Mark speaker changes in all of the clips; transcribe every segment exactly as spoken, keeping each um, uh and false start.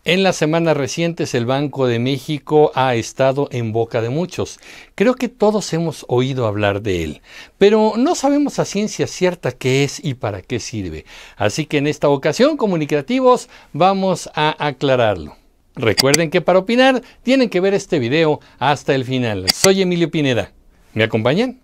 Speaker 1: En las semanas recientes el Banco de México ha estado en boca de muchos. Creo que todos hemos oído hablar de él, pero no sabemos a ciencia cierta qué es y para qué sirve. Así que en esta ocasión, comunicativos, vamos a aclararlo. Recuerden que para opinar tienen que ver este video hasta el final. Soy Emilio Pineda. ¿Me acompañan?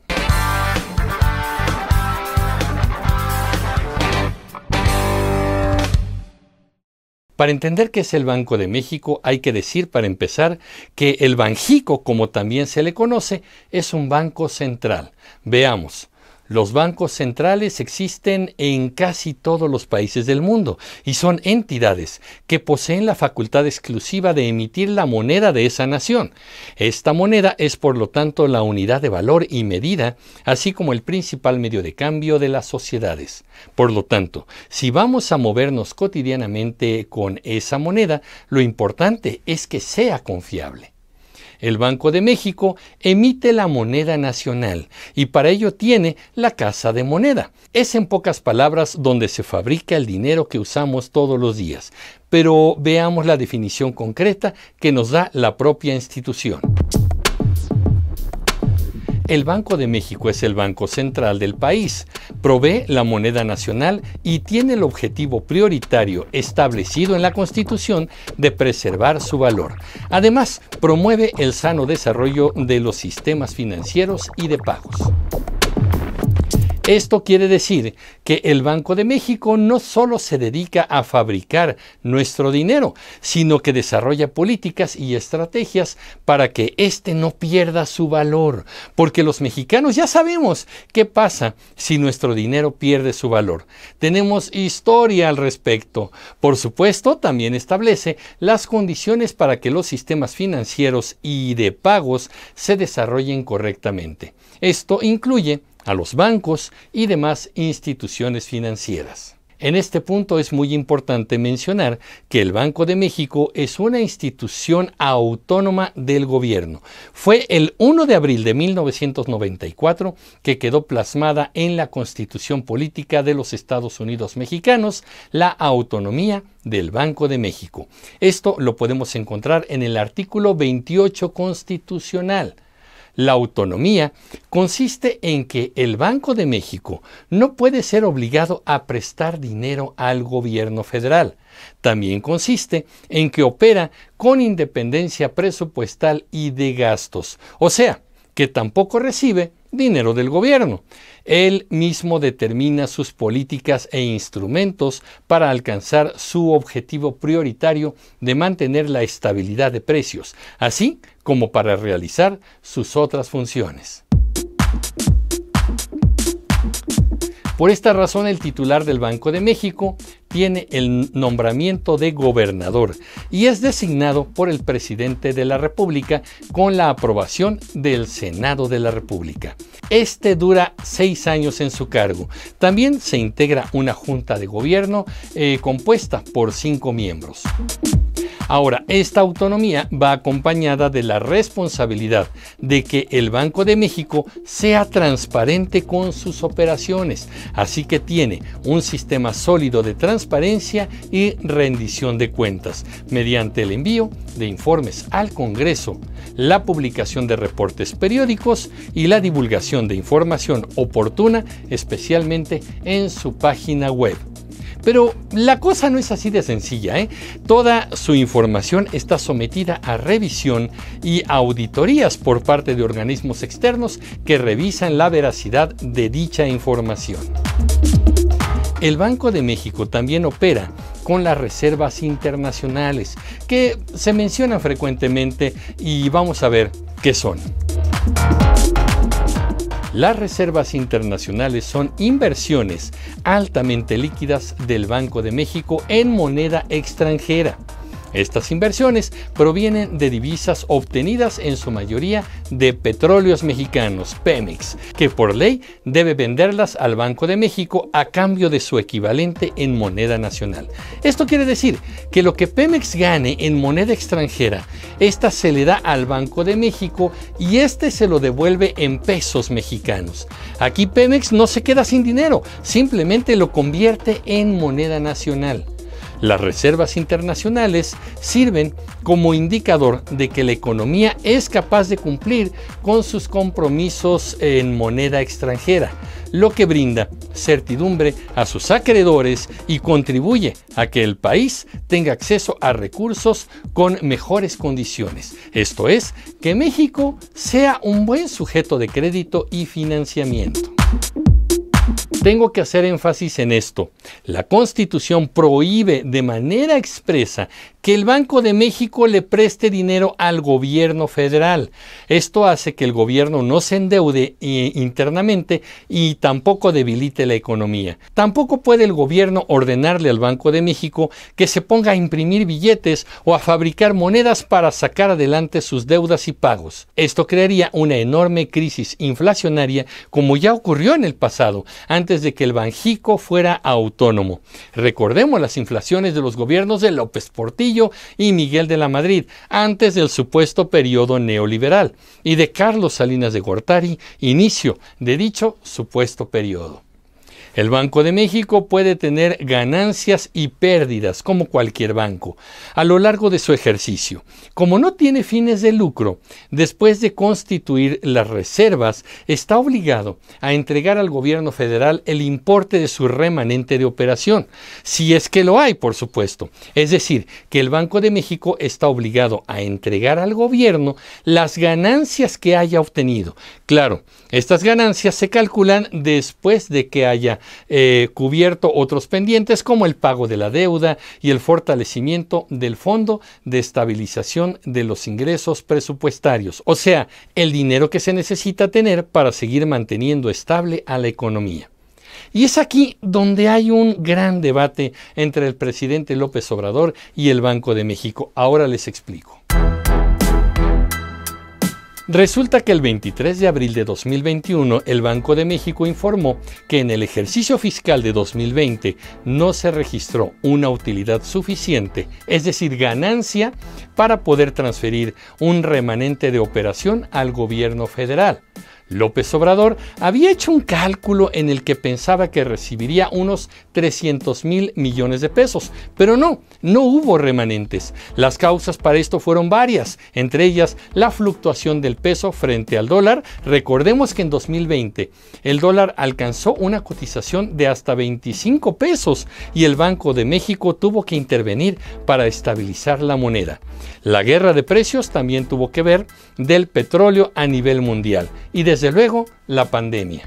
Speaker 1: Para entender qué es el Banco de México, hay que decir, para empezar, que el Banjico, como también se le conoce, es un banco central. Veamos. Los bancos centrales existen en casi todos los países del mundo y son entidades que poseen la facultad exclusiva de emitir la moneda de esa nación. Esta moneda es, por lo tanto, la unidad de valor y medida, así como el principal medio de cambio de las sociedades. Por lo tanto, si vamos a movernos cotidianamente con esa moneda, lo importante es que sea confiable. El Banco de México emite la moneda nacional y para ello tiene la Casa de Moneda. Es, en pocas palabras, donde se fabrica el dinero que usamos todos los días. Pero veamos la definición concreta que nos da la propia institución. El Banco de México es el banco central del país, provee la moneda nacional y tiene el objetivo prioritario establecido en la Constitución de preservar su valor. Además, promueve el sano desarrollo de los sistemas financieros y de pagos. Esto quiere decir que el Banco de México no solo se dedica a fabricar nuestro dinero, sino que desarrolla políticas y estrategias para que éste no pierda su valor. Porque los mexicanos ya sabemos qué pasa si nuestro dinero pierde su valor. Tenemos historia al respecto. Por supuesto, también establece las condiciones para que los sistemas financieros y de pagos se desarrollen correctamente. Esto incluye a los bancos y demás instituciones financieras. En este punto es muy importante mencionar que el Banco de México es una institución autónoma del gobierno. Fue el primero de abril de mil novecientos noventa y cuatro que quedó plasmada en la Constitución Política de los Estados Unidos Mexicanos la autonomía del Banco de México. Esto lo podemos encontrar en el artículo veintiocho constitucional. La autonomía consiste en que el Banco de México no puede ser obligado a prestar dinero al gobierno federal. También consiste en que opera con independencia presupuestal y de gastos, o sea, que tampoco recibe dinero del gobierno. Él mismo determina sus políticas e instrumentos para alcanzar su objetivo prioritario de mantener la estabilidad de precios, así como para realizar sus otras funciones. Por esta razón, el titular del Banco de México tiene el nombramiento de gobernador y es designado por el presidente de la República con la aprobación del Senado de la República. Este dura seis años en su cargo. También se integra una junta de gobierno eh, compuesta por cinco miembros. Ahora, esta autonomía va acompañada de la responsabilidad de que el Banco de México sea transparente con sus operaciones, así que tiene un sistema sólido de transparencia y rendición de cuentas, mediante el envío de informes al Congreso, la publicación de reportes periódicos y la divulgación de información oportuna, especialmente en su página web. Pero la cosa no es así de sencilla, ¿eh? Toda su información está sometida a revisión y auditorías por parte de organismos externos que revisan la veracidad de dicha información. El Banco de México también opera con las reservas internacionales, que se mencionan frecuentemente y vamos a ver qué son. Las reservas internacionales son inversiones altamente líquidas del Banco de México en moneda extranjera. Estas inversiones provienen de divisas obtenidas en su mayoría de Petróleos Mexicanos, Pemex, que por ley debe venderlas al Banco de México a cambio de su equivalente en moneda nacional. Esto quiere decir que lo que Pemex gane en moneda extranjera, esta se le da al Banco de México y este se lo devuelve en pesos mexicanos. Aquí Pemex no se queda sin dinero, simplemente lo convierte en moneda nacional. Las reservas internacionales sirven como indicador de que la economía es capaz de cumplir con sus compromisos en moneda extranjera, lo que brinda certidumbre a sus acreedores y contribuye a que el país tenga acceso a recursos con mejores condiciones. Esto es, que México sea un buen sujeto de crédito y financiamiento. Tengo que hacer énfasis en esto. La Constitución prohíbe de manera expresa que el Banco de México le preste dinero al gobierno federal. Esto hace que el gobierno no se endeude internamente y tampoco debilite la economía. Tampoco puede el gobierno ordenarle al Banco de México que se ponga a imprimir billetes o a fabricar monedas para sacar adelante sus deudas y pagos. Esto crearía una enorme crisis inflacionaria, como ya ocurrió en el pasado, antes de que el Banjico fuera autónomo. Recordemos las inflaciones de los gobiernos de López Portillo y Miguel de la Madrid, antes del supuesto periodo neoliberal, y de Carlos Salinas de Gortari, inicio de dicho supuesto periodo. El Banco de México puede tener ganancias y pérdidas, como cualquier banco, a lo largo de su ejercicio. Como no tiene fines de lucro, después de constituir las reservas, está obligado a entregar al gobierno federal el importe de su remanente de operación, si es que lo hay, por supuesto. Es decir, que el Banco de México está obligado a entregar al gobierno las ganancias que haya obtenido. Claro, estas ganancias se calculan después de que haya Eh, cubierto otros pendientes, como el pago de la deuda y el fortalecimiento del Fondo de Estabilización de los Ingresos Presupuestarios, o sea, el dinero que se necesita tener para seguir manteniendo estable a la economía. Y es aquí donde hay un gran debate entre el presidente López Obrador y el Banco de México. Ahora les explico. Resulta que el veintitrés de abril de dos mil veintiuno, el Banco de México informó que en el ejercicio fiscal de dos mil veinte no se registró una utilidad suficiente, es decir, ganancia, para poder transferir un remanente de operación al gobierno federal. López Obrador había hecho un cálculo en el que pensaba que recibiría unos trescientos mil millones de pesos, pero no, no hubo remanentes. Las causas para esto fueron varias, entre ellas la fluctuación del peso frente al dólar. Recordemos que en dos mil veinte el dólar alcanzó una cotización de hasta veinticinco pesos y el Banco de México tuvo que intervenir para estabilizar la moneda. La guerra de precios también tuvo que ver del petróleo a nivel mundial y desde Desde luego, la pandemia.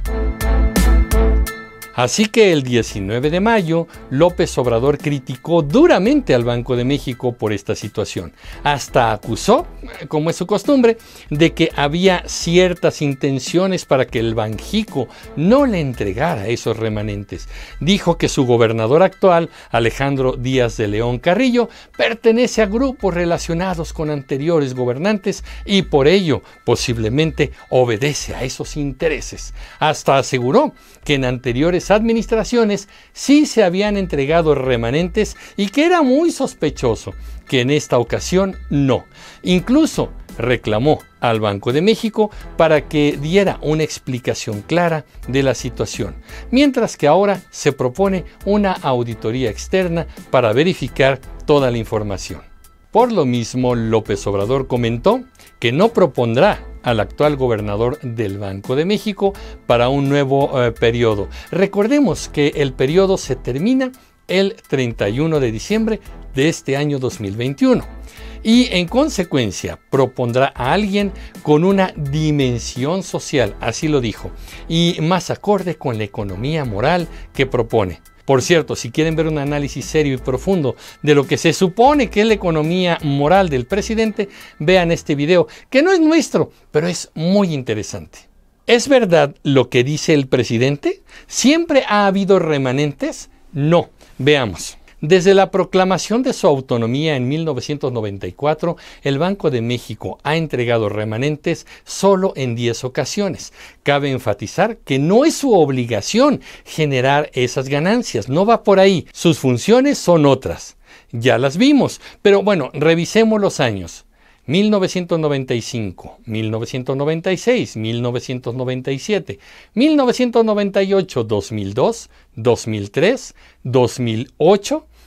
Speaker 1: Así que el diecinueve de mayo, López Obrador criticó duramente al Banco de México por esta situación. Hasta acusó, como es su costumbre, de que había ciertas intenciones para que el Banjico no le entregara esos remanentes. Dijo que su gobernador actual, Alejandro Díaz de León Carrillo, pertenece a grupos relacionados con anteriores gobernantes y por ello posiblemente obedece a esos intereses. Hasta aseguró que en anteriores administraciones sí se habían entregado remanentes y que era muy sospechoso que en esta ocasión no. Incluso reclamó al Banco de México para que diera una explicación clara de la situación, mientras que ahora se propone una auditoría externa para verificar toda la información. Por lo mismo, López Obrador comentó que no propondrá al actual gobernador del Banco de México para un nuevo eh, periodo. Recordemos que el periodo se termina el treinta y uno de diciembre de este año dos mil veintiuno y en consecuencia propondrá a alguien con una dimensión social, así lo dijo, y más acorde con la economía moral que propone. Por cierto, si quieren ver un análisis serio y profundo de lo que se supone que es la economía moral del presidente, vean este video, que no es nuestro, pero es muy interesante. ¿Es verdad lo que dice el presidente? ¿Siempre ha habido remanentes? No. Veamos. Desde la proclamación de su autonomía en mil novecientos noventa y cuatro, el Banco de México ha entregado remanentes solo en diez ocasiones. Cabe enfatizar que no es su obligación generar esas ganancias, no va por ahí. Sus funciones son otras. Ya las vimos, pero bueno, revisemos los años. mil novecientos noventa y cinco, mil novecientos noventa y seis, mil novecientos noventa y siete, mil novecientos noventa y ocho, dos mil dos, dos mil tres, dos mil ocho,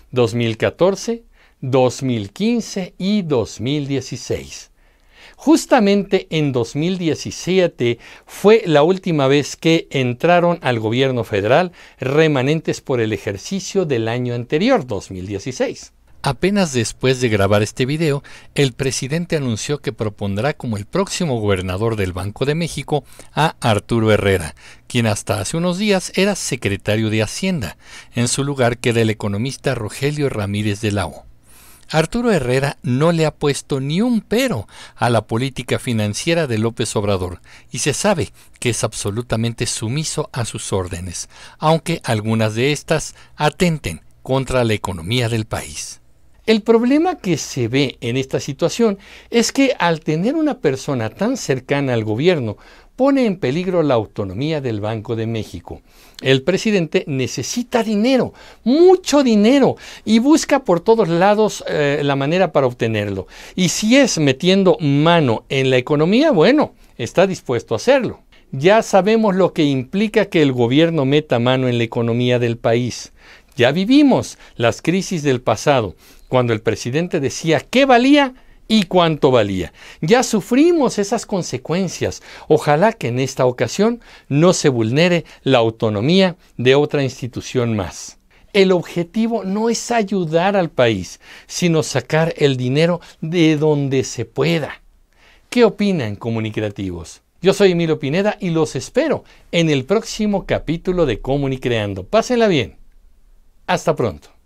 Speaker 1: dos mil catorce, dos mil quince y dos mil dieciséis. Justamente en dos mil diecisiete fue la última vez que entraron al gobierno federal remanentes por el ejercicio del año anterior, dos mil dieciséis. Apenas después de grabar este video, el presidente anunció que propondrá como el próximo gobernador del Banco de México a Arturo Herrera, quien hasta hace unos días era secretario de Hacienda. En su lugar queda el economista Rogelio Ramírez de la O. Arturo Herrera no le ha puesto ni un pero a la política financiera de López Obrador y se sabe que es absolutamente sumiso a sus órdenes, aunque algunas de estas atenten contra la economía del país. El problema que se ve en esta situación es que al tener una persona tan cercana al gobierno, pone en peligro la autonomía del Banco de México. El presidente necesita dinero, mucho dinero, y busca por todos lados eh, la manera para obtenerlo. Y si es metiendo mano en la economía, bueno, está dispuesto a hacerlo. Ya sabemos lo que implica que el gobierno meta mano en la economía del país. Ya vivimos las crisis del pasado, cuando el presidente decía qué valía y cuánto valía. Ya sufrimos esas consecuencias. Ojalá que en esta ocasión no se vulnere la autonomía de otra institución más. El objetivo no es ayudar al país, sino sacar el dinero de donde se pueda. ¿Qué opinan, comunicativos? Yo soy Emilio Pineda y los espero en el próximo capítulo de Comunicreando. Pásenla bien. Hasta pronto.